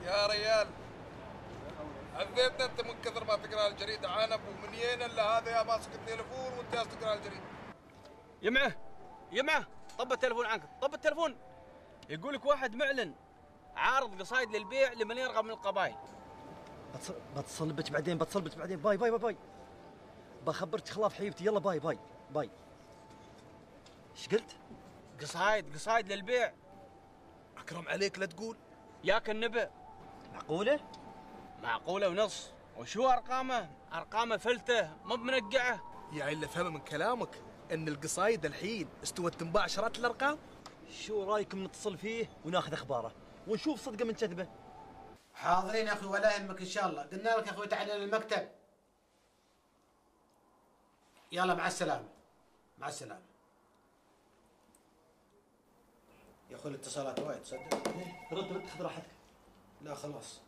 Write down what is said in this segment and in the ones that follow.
يا ريال عذيتنا انت من كثر ما تقرا الجريده عنب ومنين الا هذا يا ماسك التليفون وانت جالس تقرا الجريده. يمعه طب التليفون عنك، طب التليفون. يقول لك واحد معلن عارض قصايد للبيع لمن يرغب من القبائل. بتصل بك بعدين، باي باي باي باي. بخبرك خلاف حبيبتي، يلا باي باي باي. ايش قلت؟ قصايد للبيع. اكرم عليك لا تقول ياك النبأ. معقولة ونص. وشو أرقامه فلتة مو بمنقعة. يعني اللي فهم من كلامك ان القصايد الحين استوت تنباع عشرات الارقام. شو رايكم نتصل فيه وناخذ اخباره ونشوف صدقه من كذبه؟ حاضرين يا اخوي ولا يهمك ان شاء الله. قلنا لك يا اخوي تعال للمكتب. يلا مع السلامه. مع السلامه. يا اخوي الاتصالات وايد تصدق. رد خذ راحتك. لا خلاص.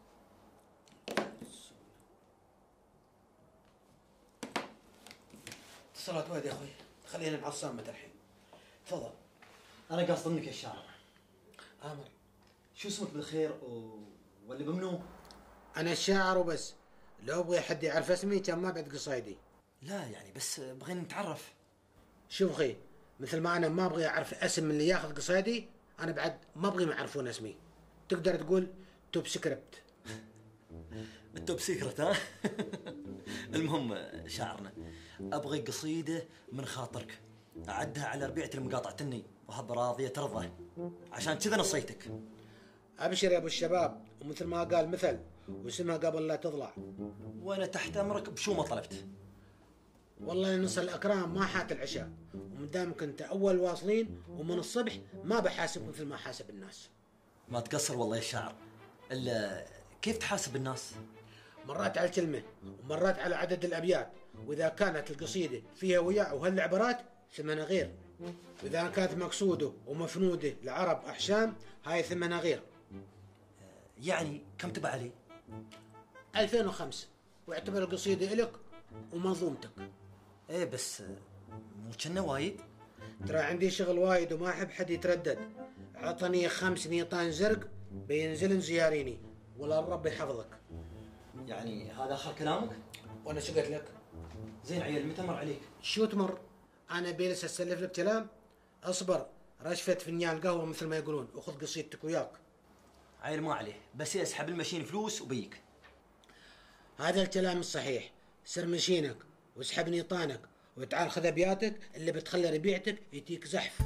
اتصالات وايد يا اخوي، خلينا مع الصامت الحين. تفضل. انا قاصد منك يا الشاعر. امر. شو اسمك بالخير ولا بمنو؟ انا الشاعر وبس. لو ابغي حد يعرف اسمي كان ما بعد قصايدي. لا يعني بس بغينا نتعرف. شوف اخي، مثل ما انا ما ابغي اعرف اسم من اللي ياخذ قصايدي، انا بعد ما ابغي ما يعرفون اسمي. تقدر تقول توب سكريبت. التوب سيكرت ها؟ المهم شاعرنا، ابغي قصيده من خاطرك اعدها على ربيعه المقاطعتني وهب راضيه ترضى، عشان كذا نصيتك. ابشر يا ابو الشباب، ومثل ما قال مثل واسمها قبل لا تضلع. وانا تحت امرك بشو ما طلبت. والله نص الاكرام ما حات العشاء، ومن دامك انت اول واصلين ومن الصبح ما بحاسب مثل ما حاسب الناس. ما تقصر والله يا شاعر، الا كيف تحاسب الناس؟ مرات على الكلمه ومرات على عدد الابيات، واذا كانت القصيده فيها وياء وهالعبارات ثمنها غير، واذا كانت مقصوده ومفنوده لعرب احشام هاي ثمنها غير. يعني كم تبع علي؟ 2005، واعتبر القصيده الك ومنظومتك. ايه بس مو كنا وايد. ترى عندي شغل وايد وما احب حد يتردد. عطني 5 نيطان زرق بينزلن زياريني، ولا الرب يحفظك. يعني هذا اخر كلامك؟ وانا شو قلت لك؟ زين عيل متى مر عليك؟ شو تمر؟ انا بيلس اسلف لك كلام؟ اصبر رشفة فنجان قهوه مثل ما يقولون وخذ قصيدتك وياك. عيل ما عليه، بس اسحب المشين فلوس وبيك. هذا الكلام الصحيح. سر مشينك واسحب نيطانك وتعال خذ ابياتك اللي بتخلي ربيعتك يتيك زحف.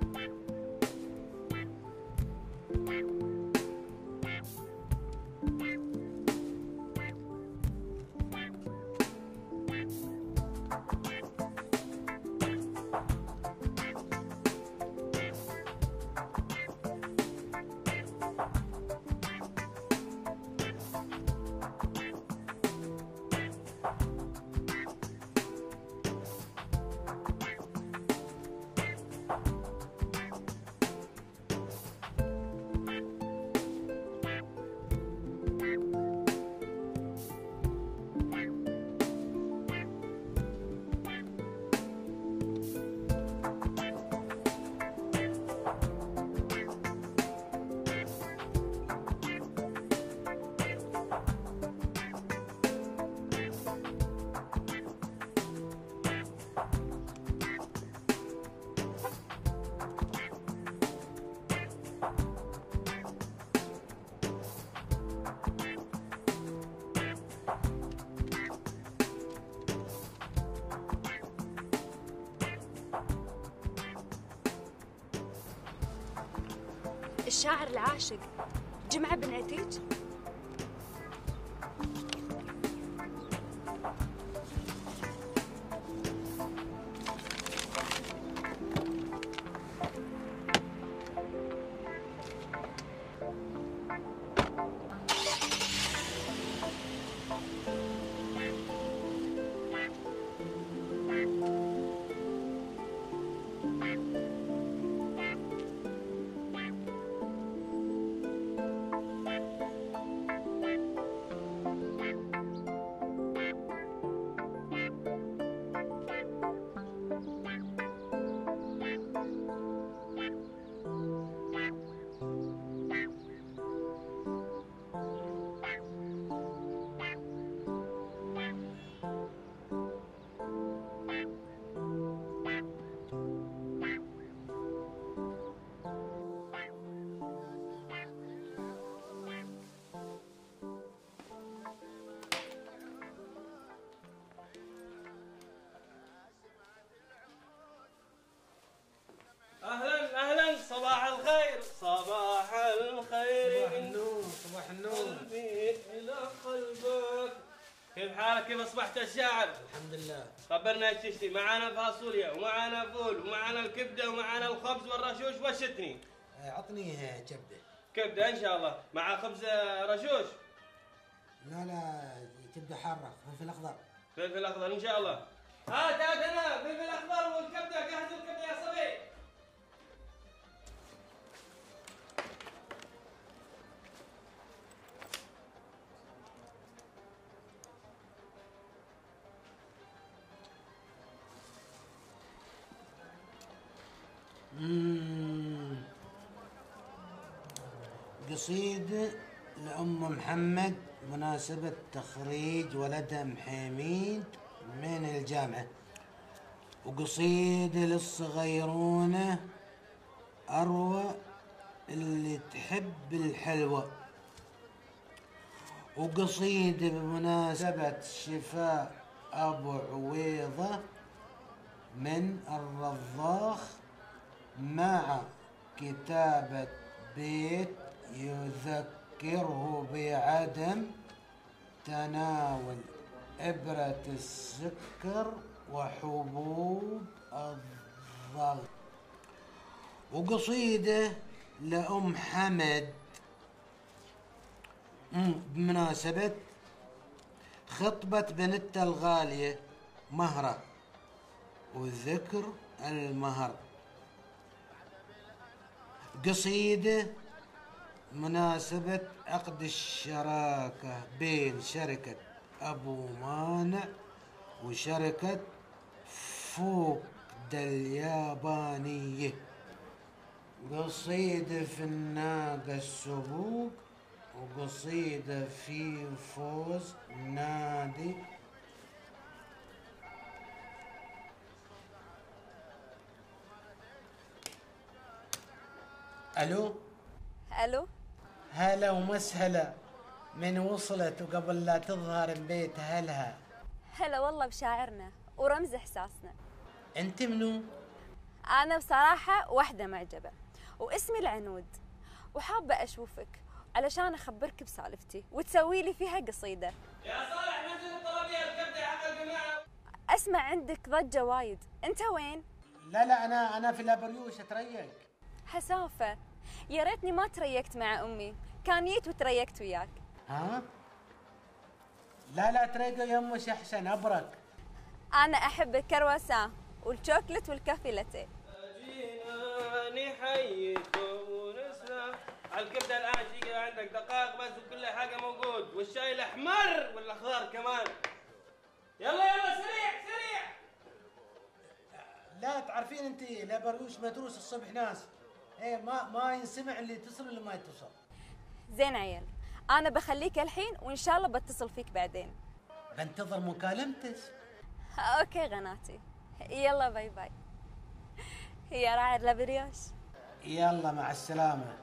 الشاعر العاشق جمعة بن عتيج. صباح الخير صباح الخير. صباح النور صباح النور. قلبي إلى قلبك. كيف حالك؟ كيف أصبحت الشاعر؟ الحمد لله. خبرنا ايش تشتري؟ معانا فاصوليا ومعانا فول ومعانا الكبده ومعانا الخبز والرشوش والشتني. عطني كبده. كبده ان شاء الله، مع خبز رشوش. لا كبده حاره، فلفل اخضر. فلفل اخضر ان شاء الله. هات هنا فلفل اخضر والكبده، جهز الكبده يا صبي. قصيدة لأم محمد مناسبة تخريج ولدها محميد من الجامعة، وقصيدة للصغيرونة أروى اللي تحب الحلوى، وقصيدة بمناسبة شفاء أبو عويضة من الرضاخ مع كتابة بيت يذكره بعدم تناول إبرة السكر وحبوب الضغط، وقصيدة لأم حمد بمناسبة خطبة بنتها الغالية مهرة وذكر المهر، قصيدة مناسبة عقد الشراكة بين شركة أبو مانع وشركة فوق اليابانية، قصيدة في الناقة السبوق، وقصيدة في فوز نادي. الو الو، هلا ومسهلا، من وصلت وقبل لا تظهر ببيت اهلها. هلا والله بشاعرنا ورمز احساسنا. انت منو؟ انا بصراحه وحده معجبه واسمي العنود، وحابه اشوفك علشان اخبرك بسالفتي وتسوي لي فيها قصيده. يا صالح نزل الطلبيه الكبده حق الجماعه. اسمع عندك ضجه وايد، انت وين؟ لا انا في الابريوش اتريق. حسافه، يا ريتني ما تريقت مع امي، كان جيت وتريقت وياك. ها؟ لا تريقوا يمش احسن ابرك. انا احب الكرواسون والشوكلت والكافي لاتيه. جينا نحييكم ونسلم على الكبده. الان شيء عندك دقائق بس وكل حاجه موجود، والشاي الاحمر والاخضر كمان. يلا سريع. لا تعرفين انت الابريوش مدروس الصبح ناس، ايه ما ينسمع اللي يتصل واللي ما يتصل. زين عيال، انا بخليك الحين وان شاء الله بتصل فيك بعدين. بنتظر مكالمتك. اوكي غناتي، يلا باي باي يا راعي الابريوش. يلا مع السلامة.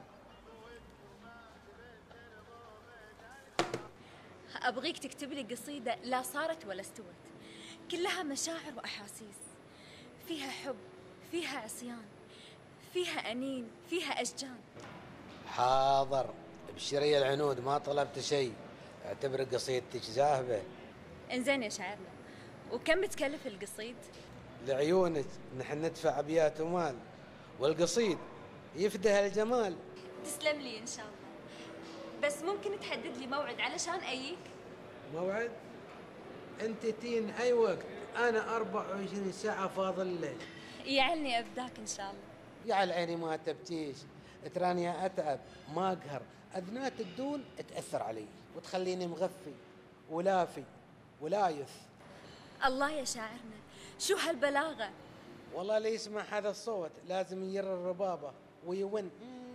أبغيك تكتب لي قصيدة لا صارت ولا استوت، كلها مشاعر وأحاسيس، فيها حب، فيها عصيان، فيها أنين، فيها أشجان. حاضر، ابشري يا العنود، ما طلبت شيء، اعتبر قصيدتك ذاهبة. انزين يا شاعرنا، وكم بتكلف القصيد؟ لعيونك نحن ندفع أبيات ومال، والقصيد يفدها الجمال. تسلم لي إن شاء الله، بس ممكن تحدد لي موعد علشان أجيك؟ موعد؟ أنت تين أي وقت، أنا 24 ساعة فاضل الليل. يعلني أبداك إن شاء الله. يعل عيني ما تبكيش، تراني أتعب ما أقهر، أذنات الدون تأثر علي وتخليني مغفي ولافي ولايث. الله يا شاعرنا، شو هالبلاغة؟ والله اللي يسمع هذا الصوت لازم يجر الربابة ويون.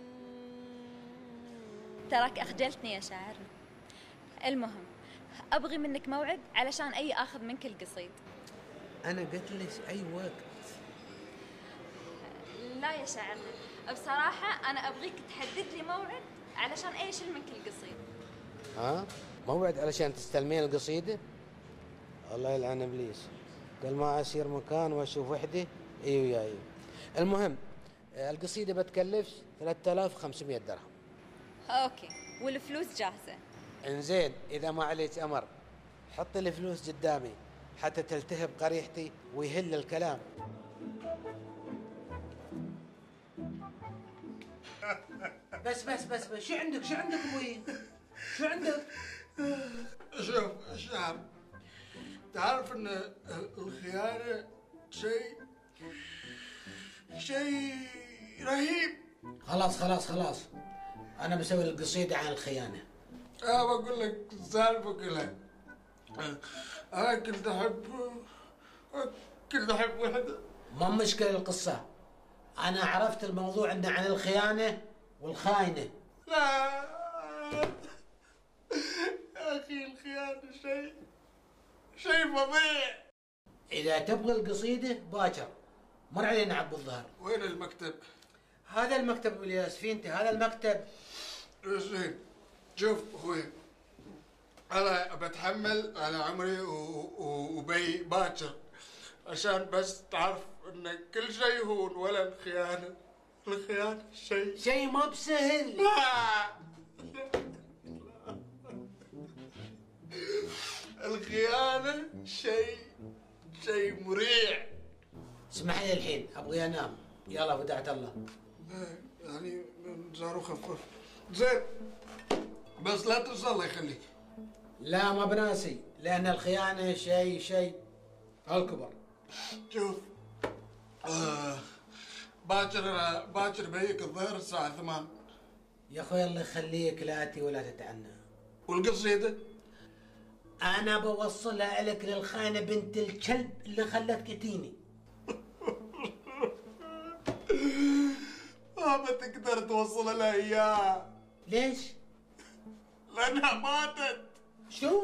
تراك أخجلتني يا شاعرنا. المهم، أبغي منك موعد علشان أي آخذ منك القصيد. أنا قلت لك أي وقت. لا يا شاعرنا، بصراحة أنا أبغيك تحدد لي موعد علشان أيشيل منك القصيد. ها؟ موعد علشان تستلمين القصيدة؟ الله يلعن إبليس، قال ما أسير مكان وأشوف وحدي. أي وياي. المهم القصيدة بتكلفش 3500 درهم. اوكي، والفلوس جاهزة. انزين، إذا ما عليك أمر حط الفلوس قدامي حتى تلتهب قريحتي ويهل الكلام. بس شو عندك ابوي؟ شو عندك؟ شوف الشعب، تعرف ان الخيانة شيء رهيب. خلاص انا بسوي القصيدة عن الخيانة. انا بقول لك السالفة كلها. انا كنت احب وحدة. ما مشكلة القصة، انا عرفت الموضوع عندنا عن الخيانة والخاينة. لا يا اخي، الخيانة شيء فظيع. اذا تبغى القصيدة باكر مر علينا عبد الظهر. وين المكتب؟ هذا المكتب الياس، في انت هذا المكتب. زين، شوف اخوي، انا بتحمل على عمري وبي باكر عشان بس تعرف ان كل شيء هون، ولا الخيانة شيء ما بسهل. الخيانة شيء مريع. اسمح لي الحين ابغي انام، يلا ودعت الله. يعني زارو خفف. زين، بس لا تنسى الله يخليك. لا ما بناسي، لان الخيانة شيء الكبر. شوف، باكر بيك الظهر الساعة 8. يا اخوي الله يخليك، لا اتي ولا تتعنى. والقصيدة؟ انا بوصلها لك للخاينة بنت الكلب اللي خلتك تيني. ما تقدر توصل لها اياه. ليش؟ لانها ماتت. شو؟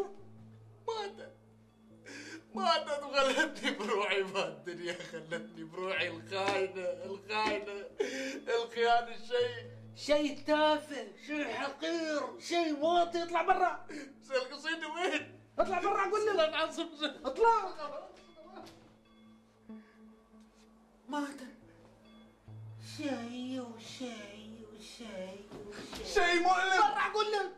ماتت وخلتني بروحي ما الدنيا، خلتني بروحي الخاينة. الخيانة شيء تافه، شيء حقير، شيء واطي. اطلع برا. بس القصيدة وين؟ اطلع برا اقول لك. لا تعصب. اطلع. ماتت. شيء مؤلم. برا اقول لك.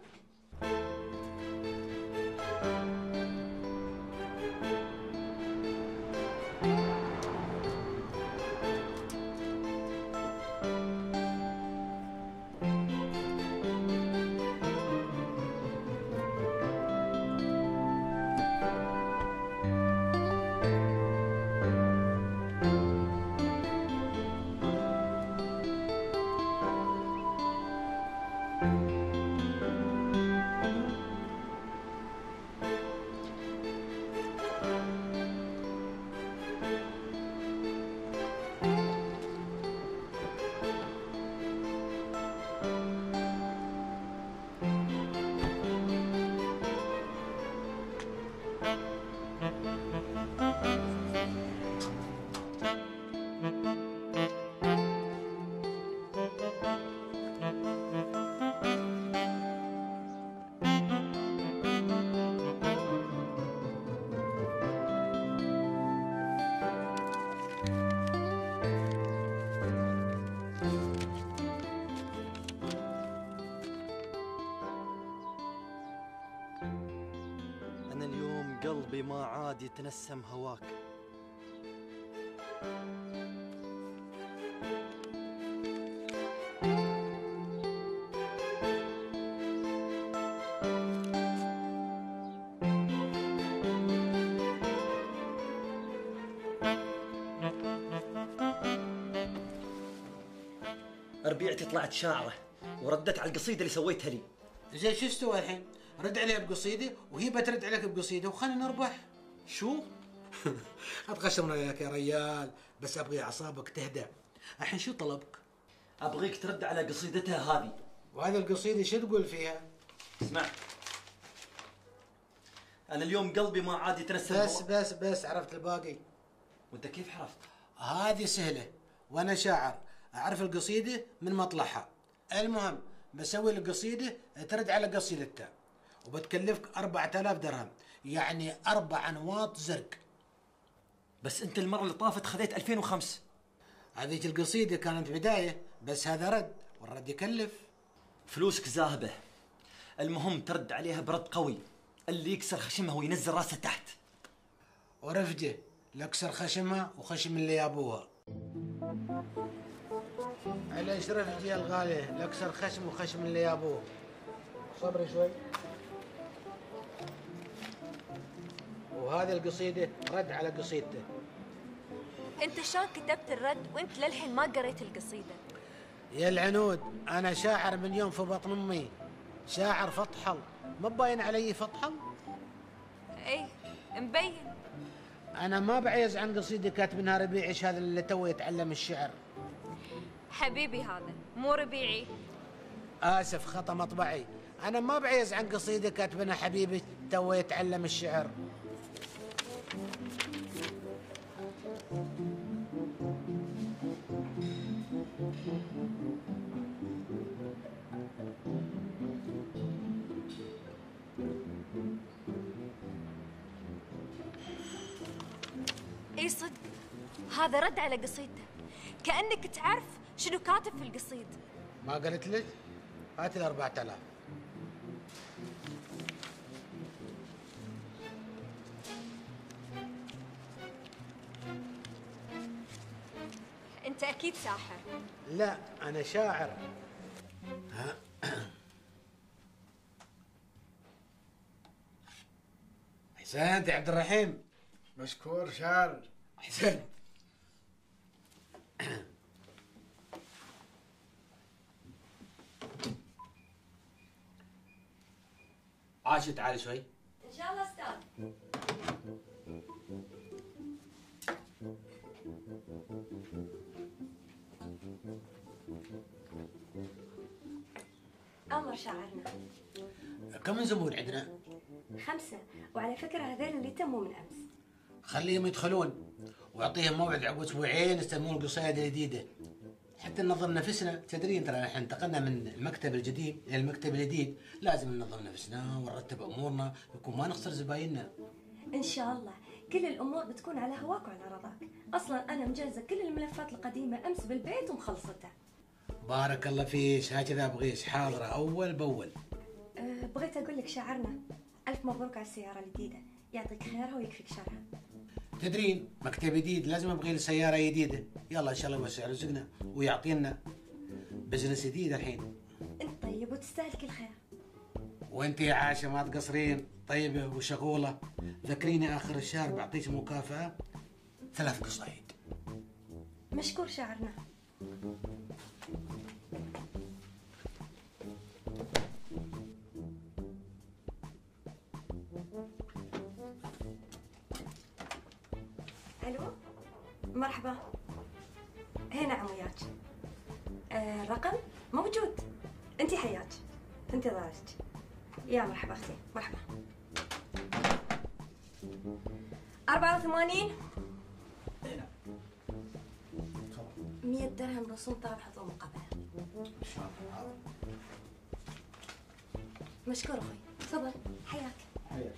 أنا اليوم قلبي ما عاد يتنسم هواك. ربيعتي طلعت شاعرة وردت على القصيدة اللي سويتها لي. زين شو استوى الحين؟ رد عليها بقصيدة وهي بترد عليك بقصيدة وخلينا نربح. شو؟ اتغشمنا وياك يا ريال، بس ابغي اعصابك تهدى. الحين شو طلبك؟ أبغيك ترد على قصيدتها هذه. وهذه القصيدة شو تقول فيها؟ اسمع، أنا اليوم قلبي ما عاد يتنسم بس عرفت الباقي. وأنت كيف عرفت؟ هذه سهلة، وأنا شاعر أعرف القصيدة من مطلعها. المهم بسوي القصيدة ترد على قصيدتها، وبتكلفك 4000 درهم، يعني 4 أنواط زرق. بس أنت المرة اللي طافت خذيت 2005. هذيك القصيدة كانت بداية، بس هذا رد، والرد يكلف. فلوسك ذاهبة، المهم ترد عليها برد قوي، اللي يكسر خشمها وينزل راسه تحت. ورفجة لكسر خشمها وخشم اللي يابوها. علاش رفجة الغالية لكسر خشم وخشم اللي يابوه. صبري شوي. وهذه القصيدة رد على قصيدته. انت شلون كتبت الرد وانت للحين ما قريت القصيدة؟ يا العنود، انا شاعر من يوم في بطن امي، شاعر فطحل، ما باين علي فطحل؟ ايه مبين. انا ما بعيز عن قصيدة كاتبنها ربيعش، هذا اللي تو يتعلم الشعر. حبيبي هذا مو ربيعي. اسف، خطأ مطبعي. انا ما بعيز عن قصيدة كاتبنها حبيبي تو يتعلم الشعر. اي صدق، هذا رد على قصيدته، كأنك تعرف شنو كاتب في القصيد. ما قلت لك؟ هات ال 4000. انت اكيد ساحر. لا، انا شاعر. احسنت يا عبد الرحيم. مشكور شاعر. احسنت. عاشت، تعالي شوي. ان شاء الله استاذ. أمر شاعرنا. كم من زبون عندنا؟ 5، وعلى فكرة هذول اللي تموا من أمس. خليهم يدخلون واعطيهم موعد عقب اسبوعين يستلمون القصايد الجديده، حتى ننظم نفسنا. تدرين ترى احنا انتقلنا من المكتب القديم الى المكتب الجديد، لازم ننظم نفسنا ونرتب امورنا يكون ما نخسر زبايننا. إن شاء الله كل الأمور بتكون على هواك وعلى رضاك. أصلا أنا مجهزة كل الملفات القديمة أمس بالبيت ومخلصتها. بارك الله فيك، هكذا ابغيش، حاضره اول باول. بغيت أقول لك شاعرنا، ألف مبروك على السيارة الجديدة، يعطيك خيرها ويكفيك شرها. تدرين مكتب جديد لازم ابغي لي سياره جديده، يلا ان شاء الله يوسع رزقنا ويعطينا بزنس جديد الحين. أنت طيب وتستاهل كل خير. وانت يا عاشه ما تقصرين، طيبه وشغوله. ذكريني اخر الشهر بعطيك مكافاه 3 قصايد. مشكور شاعرنا. الو، مرحبا. هنا عم وياك. الرقم موجود. انت حياك، في انتظارك. يا مرحبا اختي، مرحبا. 84 100 درهم رسوم طابع حضور مقابله. ان شاء الله. مشكور اخوي، تفضل. حياك. حياك.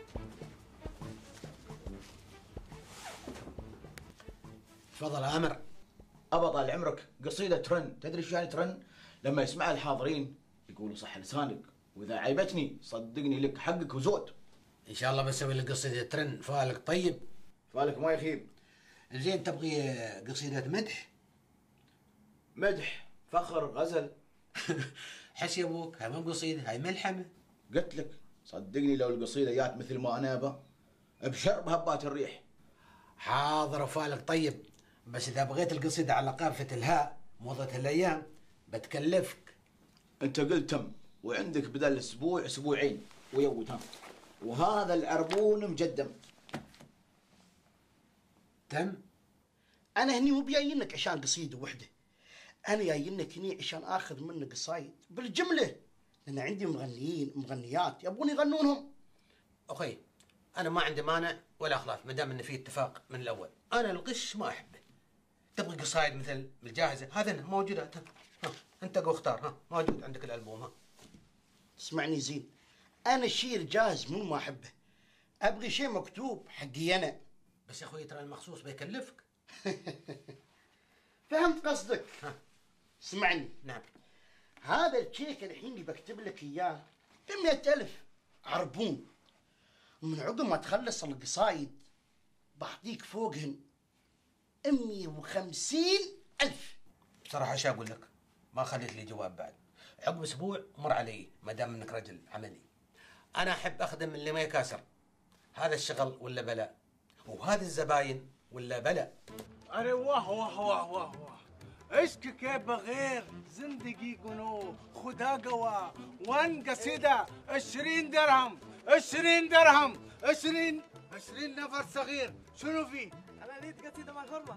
تفضل يا امر. ابى طال عمرك قصيده ترن. تدري شو يعني ترن؟ لما يسمعها الحاضرين يقولوا صح لسانك، واذا عيبتني صدقني لك حقك وزود. ان شاء الله بسوي لك قصيده ترن. فالك طيب؟ فالك ما يخيب. زين، تبغي قصيده مدح؟ مدح، فخر، غزل. حس يا ابوك، هاي مو قصيده، هاي ملحمه. قلت لك صدقني لو القصيده جات مثل ما انا ابى ابشر بهبات الريح. حاضر وفالك طيب، بس اذا بغيت القصيده على قافه الهاء موضه الايام بتكلفك. انت قلت تم، وعندك بدل اسبوع اسبوعين ويو تم، وهذا العربون مجدم. تم؟ انا هني مو جايينك عشان قصيده وحده، انا جايينك هني عشان اخذ منك قصايد بالجمله، لان عندي مغنيين مغنيات يبغون يغنونهم. اخي انا ما عندي مانع ولا خلاف، ما دام انه في اتفاق من الاول. انا الغش ما احبه. تبغي قصايد مثل الجاهزه هذا موجوده، ها انت قو اختار. ها موجود عندك الالبوم. ها اسمعني زين، انا الشيء الجاهز مو ما احبه، ابغي شيء مكتوب حقي انا. بس يا اخوي ترى المخصوص بيكلفك. فهمت قصدك. اسمعني. نعم. هذا الشيك الحين اللي بكتب لك اياه ب100,000 عربون، ومن عقب ما تخلص القصايد بعطيك فوقهن 150,000. بصراحة شو أقول لك؟ ما خليت لي جواب بعد. عقب أسبوع مر علي ما دام إنك رجل عملي. أنا أحب أخدم اللي ما يكاسر. هذا الشغل ولا بلاء، وهذا الزباين ولا بلاء. अरे वाह वाह वाह वाह वाह इश्क के बगैर जिंदगी गुनो खुदा गवा 1 قصيدة 20 درهم 20 درهم 20 نفر صغير شنو في؟ انا لقيت قصيده مع الغربه.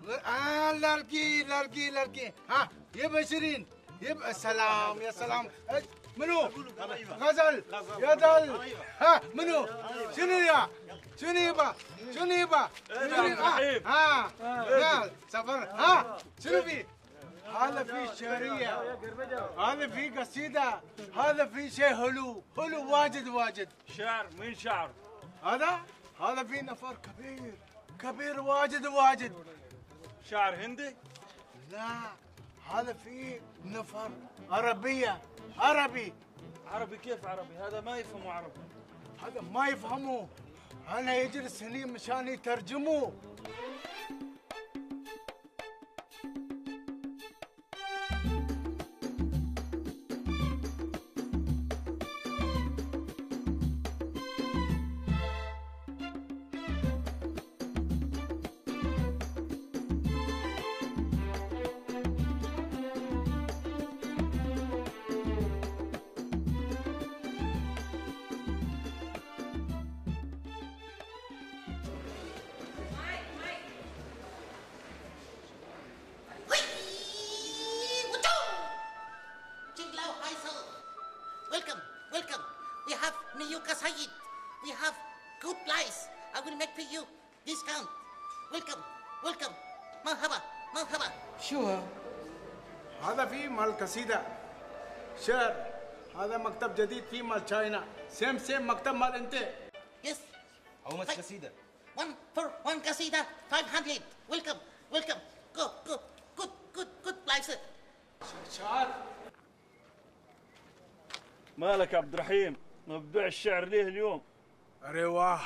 لرقي ها يبقى 20 يبقى سلام يا سلام. منو؟ غزل يا دل. ها منو؟ شنو يبقى؟ ها سفر. ها شنو في؟ هذا في شعرية، هذا في قصيدة، هذا في شيء حلو واجد. شعر؟ مين شعر؟ هذا في نفر كبير واجد. شعر هندي؟ لا، هذا في نفر عربي. كيف عربي؟ هذا ما يفهموا عربي. هذا ما يفهموا، أنا يجلس هني مشان يترجموا. Welcome. We have new قصايد. We have good price. I will make for you discount. Welcome. مرحبا. شو هذا في مال قصيدة شعر. هذا مكتب جديد في مال تشاينا. سيم مكتب مال انت. Yes. How much قصيدة؟ 1 قصيدة 500. Welcome. Good price. شعر. مالك عبد الرحيم؟ ما ببيع الشعر ليه اليوم؟ أري واه.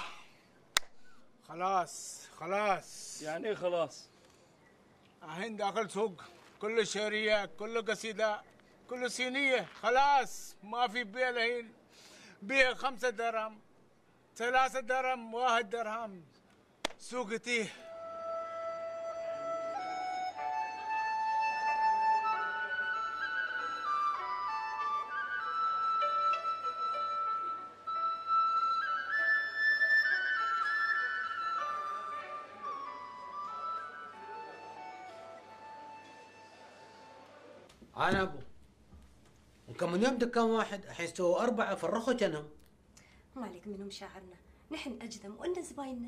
خلاص. يعني ايه خلاص؟ الحين داخل سوق كل شعرية، كل قصيدة، كل صينية. خلاص ما في بيع الحين. بيع 5 درهم 3 درهم 1 درهم. سوق تيه. أنا أبو وكم من يوم دكان واحد الحين سووا 4 فرخوا جنهم. مالك منهم شاعرنا، نحن أجذم وأنت زبايننا.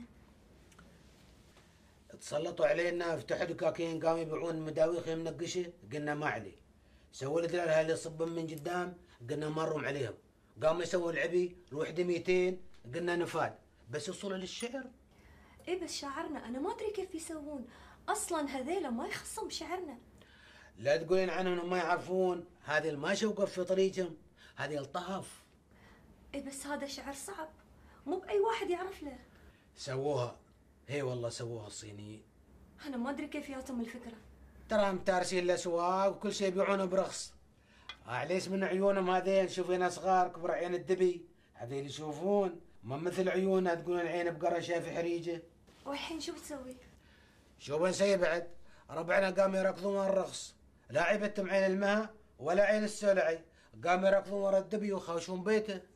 تسلطوا علينا، فتحوا دكاكين، قاموا يبيعون مداويخ منقشة، قلنا ما عليه. سووا الدلال اللي يصبن من قدام، قلنا ما نروم عليهم. قاموا يسووا العبي الوحدة 200، قلنا نفاد. بس يوصلوا للشعر. إيه بس شاعرنا أنا ما أدري كيف يسوون، أصلاً هذيلا ما يخصهم شعرنا. لا تقولين عنهم انهم ما يعرفون، هذه اللي ما شوقف في طريقهم، هذه الطهف. اي بس هذا شعر صعب، مو بأي واحد يعرف له. سووها، هي والله سووها الصينيين. انا ما ادري كيف جاتهم الفكرة. تراهم تارسين الاسواق وكل شيء يبيعونه برخص. ليش من عيونهم هذين؟ شوفين صغار كبر عين الدبي، هذين يشوفون ما مثل عيونها تقولون عين بقرشة في حريجة. والحين شو بتسوي؟ شو بنسوي بعد؟ ربعنا قاموا يركضون ورا الرخص، لا عيبتهم عين المها ولا عين السلعي، قاموا يركضون ورا الدبي وخاوشون بيته.